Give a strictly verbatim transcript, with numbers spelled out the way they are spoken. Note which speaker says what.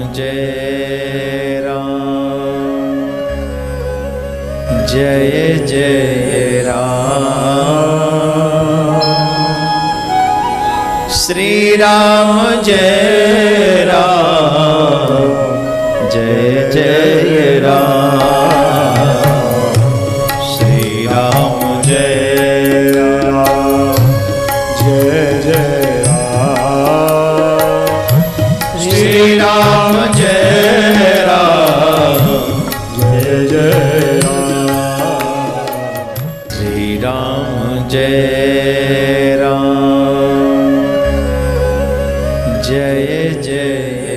Speaker 1: Jai Ram Jai Jai Ram Shri Ram Jai Ram Jai Jai Ram Shri Ram Jai Ram Jai Jai Ram Shri Ram Jai Ram Jai Jai Ram Shri Ram Jai Ram Jai Jai